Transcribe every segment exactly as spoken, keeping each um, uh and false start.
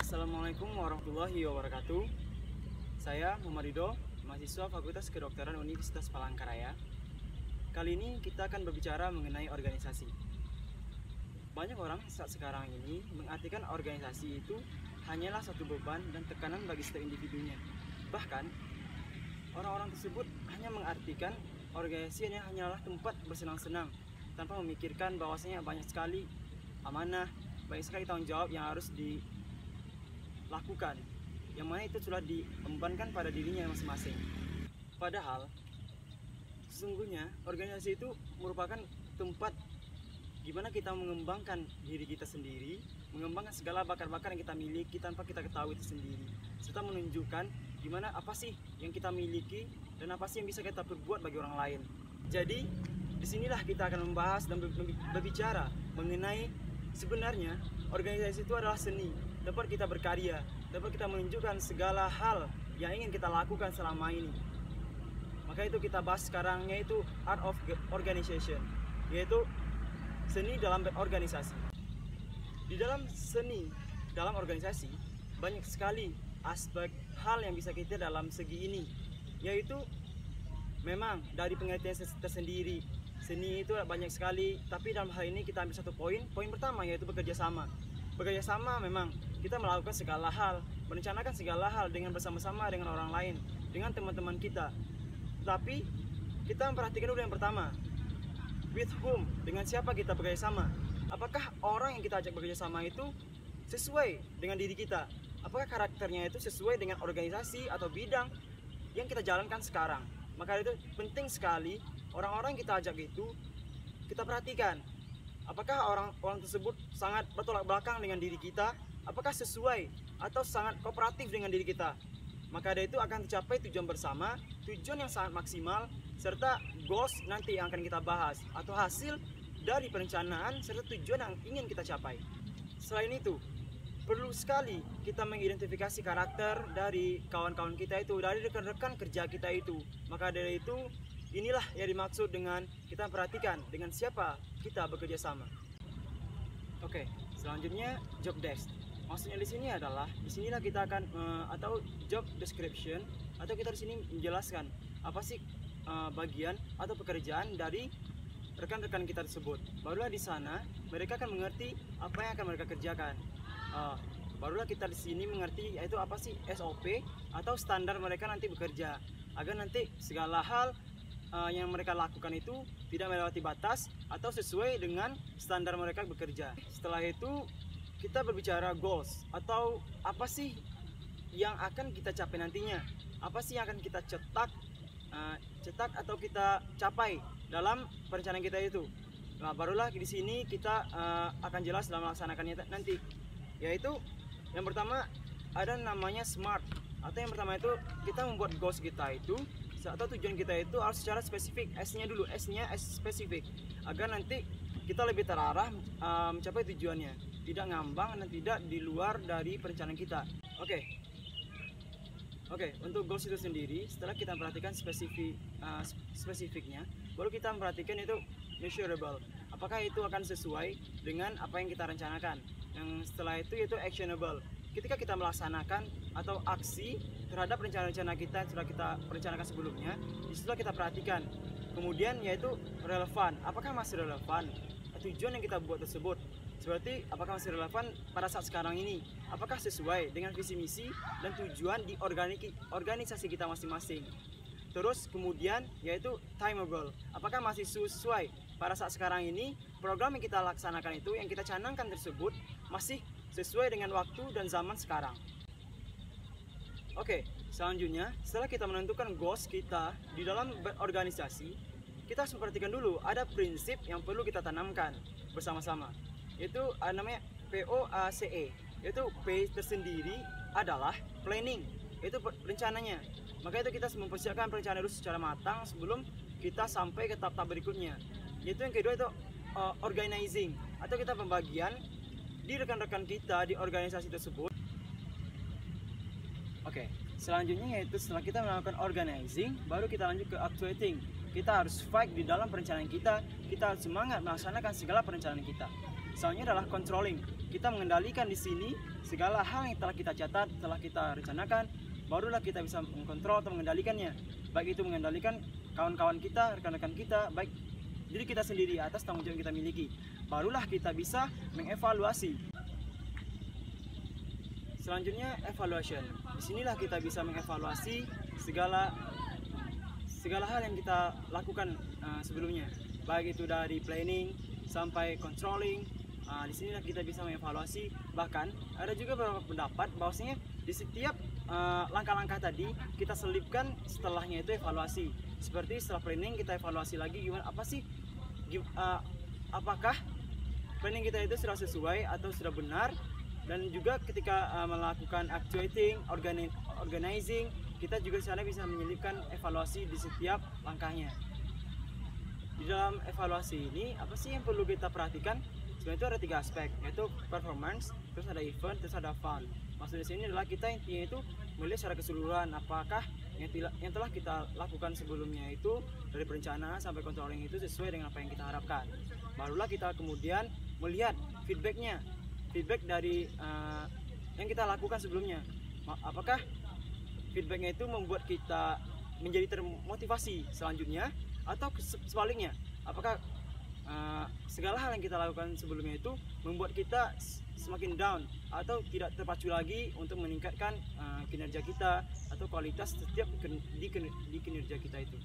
Assalamualaikum warahmatullahi wabarakatuh. Saya Muhammad Ridho, mahasiswa Fakultas Kedokteran Universitas Palangkaraya. Kali ini kita akan berbicara mengenai organisasi. Banyak orang saat sekarang ini mengartikan organisasi itu hanyalah satu beban dan tekanan bagi setiap individunya. Bahkan, orang-orang tersebut hanya mengartikan organisasi ini hanyalah tempat bersenang-senang tanpa memikirkan bahwasanya banyak sekali amanah, banyak sekali tanggung jawab yang harus dilakukan, yang mana itu sudah diembankan pada dirinya masing-masing. Padahal sesungguhnya organisasi itu merupakan tempat gimana kita mengembangkan diri kita sendiri, mengembangkan segala bakat-bakat yang kita miliki tanpa kita ketahui itu sendiri, serta menunjukkan gimana apa sih yang kita miliki dan apa sih yang bisa kita perbuat bagi orang lain. Jadi disinilah kita akan membahas dan berbicara mengenai sebenarnya organisasi itu adalah seni, tempat kita berkarya, tempat kita menunjukkan segala hal yang ingin kita lakukan selama ini. Maka itu kita bahas sekarang, yaitu Art of Organization, yaitu seni dalam berorganisasi. Di dalam seni dalam organisasi banyak sekali aspek hal yang bisa kita dalam segi ini, yaitu memang dari pengertian tersendiri. Seni itu banyak sekali, tapi dalam hal ini kita ambil satu poin. Poin pertama yaitu bekerja sama. Bekerja sama memang kita melakukan segala hal, merencanakan segala hal dengan bersama-sama dengan orang lain, dengan teman-teman kita. Tapi kita memperhatikan dulu yang pertama, with whom, dengan siapa kita bekerja sama. Apakah orang yang kita ajak bekerja sama itu sesuai dengan diri kita? Apakah karakternya itu sesuai dengan organisasi atau bidang yang kita jalankan sekarang? Maka itu penting sekali orang-orang yang kita ajak itu kita perhatikan. Apakah orang-orang tersebut sangat bertolak belakang dengan diri kita? Apakah sesuai atau sangat kooperatif dengan diri kita? Maka dari itu akan tercapai tujuan bersama, tujuan yang sangat maksimal, serta goals nanti yang akan kita bahas, atau hasil dari perencanaan serta tujuan yang ingin kita capai. Selain itu, perlu sekali kita mengidentifikasi karakter dari kawan-kawan kita itu, dari rekan-rekan kerja kita itu. Maka dari itu, inilah yang dimaksud dengan kita perhatikan dengan siapa kita bekerja sama. Oke, selanjutnya job desk. Maksudnya di sini adalah, di sinilah kita akan uh, atau job description, atau kita di sini menjelaskan apa sih uh, bagian atau pekerjaan dari rekan-rekan kita tersebut. Barulah di sana mereka akan mengerti apa yang akan mereka kerjakan. Uh, barulah kita di sini mengerti yaitu apa sih S O P atau standar mereka nanti bekerja, agar nanti segala hal uh, yang mereka lakukan itu tidak melewati batas atau sesuai dengan standar mereka bekerja. Setelah itu kita berbicara goals, atau apa sih yang akan kita capai nantinya, apa sih yang akan kita cetak uh, cetak atau kita capai dalam perencanaan kita itu. Nah, barulah di sini kita uh, akan jelas dalam melaksanakannya nanti. Yaitu yang pertama ada namanya SMART, atau yang pertama itu kita membuat goals kita itu atau tujuan kita itu harus secara spesifik. S-nya dulu, S-nya S spesifik, agar nanti kita lebih terarah uh, mencapai tujuannya, tidak ngambang dan tidak di luar dari perencanaan kita. Oke, okay. oke okay, untuk goals itu sendiri, setelah kita perhatikan spesifik uh, spesifiknya, baru kita memperhatikan itu measurable. Apakah itu akan sesuai dengan apa yang kita rencanakan? Yang setelah itu yaitu actionable. Ketika kita melaksanakan atau aksi terhadap rencana-rencana kita yang sudah kita rencanakan sebelumnya, disitulah kita perhatikan. Kemudian yaitu relevan. Apakah masih relevan tujuan yang kita buat tersebut? Seperti apakah masih relevan pada saat sekarang ini? Apakah sesuai dengan visi misi dan tujuan di organik, organisasi kita masing-masing? Terus kemudian yaitu timeable. Apakah masih sesuai pada saat sekarang ini? Program yang kita laksanakan itu, yang kita canangkan tersebut masih sesuai dengan waktu dan zaman sekarang. Oke, selanjutnya setelah kita menentukan goals kita di dalam berorganisasi, kita harus memperhatikan dulu ada prinsip yang perlu kita tanamkan bersama-sama. Itu namanya P O A C E. Yaitu P tersendiri adalah planning, itu rencananya. Maka itu kita mempersiapkan perencanaan dulu secara matang sebelum kita sampai ke tahap-tahap berikutnya. Yaitu yang kedua itu uh, organizing, atau kita pembagian di rekan-rekan kita di organisasi tersebut. Oke, selanjutnya yaitu setelah kita melakukan organizing, baru kita lanjut ke actuating. Kita harus fight di dalam perencanaan kita, kita harus semangat melaksanakan segala perencanaan kita. Selanjutnya adalah controlling. Kita mengendalikan di sini segala hal yang telah kita catat, telah kita rencanakan, barulah kita bisa mengkontrol atau mengendalikannya. Baik itu mengendalikan kawan-kawan kita, rekan-rekan kita, baik diri kita sendiri atas tanggung jawab yang kita miliki. Barulah kita bisa mengevaluasi. Selanjutnya evaluation. Disinilah kita bisa mengevaluasi segala segala hal yang kita lakukan uh, sebelumnya, baik itu dari planning sampai controlling. Uh, di sinilah kita bisa mengevaluasi. Bahkan ada juga beberapa pendapat bahwasanya di setiap uh, langkah-langkah tadi kita selipkan setelahnya itu evaluasi. Seperti setelah planning kita evaluasi lagi gimana, apa sih uh, apakah planning kita itu sudah sesuai atau sudah benar. Dan juga ketika uh, melakukan actuating, organi organizing, kita juga sana bisa menyelipkan evaluasi di setiap langkahnya. Di dalam evaluasi ini apa sih yang perlu kita perhatikan? Sebenarnya itu ada tiga aspek, yaitu performance, terus ada event, terus ada fun. Maksudnya sini adalah kita intinya itu melihat secara keseluruhan apakah yang, yang telah kita lakukan sebelumnya itu dari perencanaan sampai controlling itu sesuai dengan apa yang kita harapkan. Barulah kita kemudian melihat feedbacknya, feedback dari uh, yang kita lakukan sebelumnya. Apakah feedbacknya itu membuat kita menjadi termotivasi selanjutnya, atau sebaliknya, apakah uh, segala hal yang kita lakukan sebelumnya itu membuat kita semakin down atau tidak terpacu lagi untuk meningkatkan uh, kinerja kita atau kualitas setiap di, di kinerja kita itu.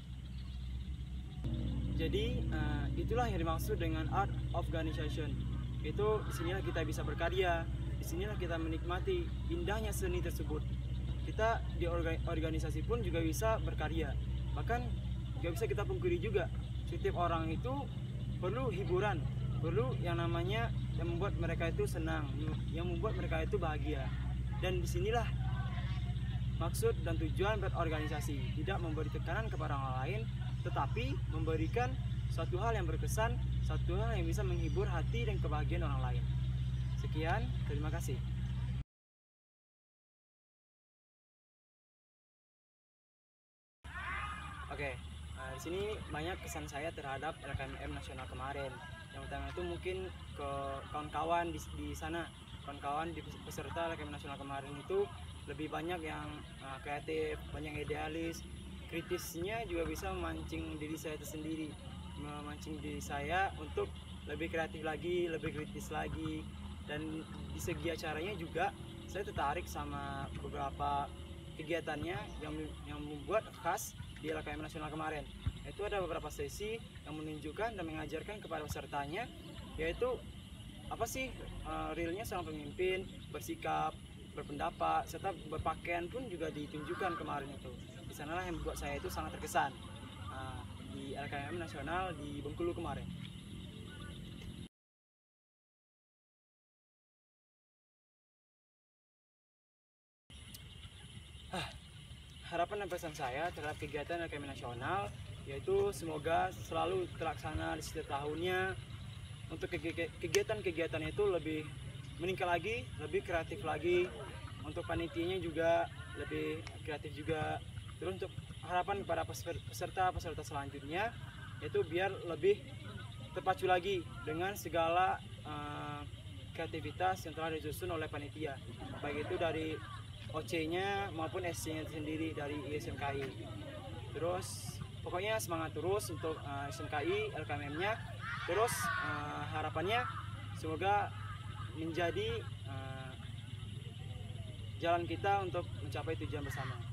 Jadi uh, itulah yang dimaksud dengan art of organization. Itu disinilah kita bisa berkarya, disinilah kita menikmati indahnya seni tersebut. Kita di organisasi pun juga bisa berkarya. Bahkan gak bisa kita pungkiri juga, setiap orang itu perlu hiburan, perlu yang namanya yang membuat mereka itu senang, yang membuat mereka itu bahagia. Dan disinilah maksud dan tujuan berorganisasi, tidak memberi tekanan kepada orang lain, tetapi memberikan suatu hal yang berkesan, satu hal yang bisa menghibur hati dan kebahagiaan orang lain. Sekian, terima kasih. Oke, nah, di sini banyak kesan saya terhadap L K M M nasional kemarin. Yang pertama itu mungkin ke kawan-kawan di, di sana, kawan-kawan di peserta L K M M nasional kemarin itu lebih banyak yang uh, kreatif, banyak idealis, kritisnya juga bisa memancing diri saya tersendiri, memancing diri saya untuk lebih kreatif lagi, lebih kritis lagi. Dan di segi acaranya juga saya tertarik sama beberapa kegiatannya yang yang membuat khas di L K M M nasional kemarin. Itu ada beberapa sesi yang menunjukkan dan mengajarkan kepada pesertanya, yaitu apa sih uh, realnya seorang pemimpin, bersikap, berpendapat, serta berpakaian pun juga ditunjukkan kemarin itu. Di sanalah yang membuat saya itu sangat terkesan uh, di L K M M nasional di Bengkulu kemarin. Ah, harapan dan pesan saya terhadap kegiatan L K M M nasional yaitu semoga selalu terlaksana di setiap tahunnya. Untuk kegiatan-kegiatan itu lebih meningkat lagi, lebih kreatif lagi. Untuk panitianya juga lebih kreatif juga. Terus untuk harapan kepada peserta-peserta selanjutnya yaitu biar lebih terpacu lagi dengan segala uh, kreativitas yang telah disusun oleh panitia, baik itu dari O C-nya maupun S C-nya sendiri dari I S M K I. Terus pokoknya semangat terus untuk uh, S M K I, L K M M-nya. Terus uh, harapannya semoga menjadi uh, jalan kita untuk mencapai tujuan bersama.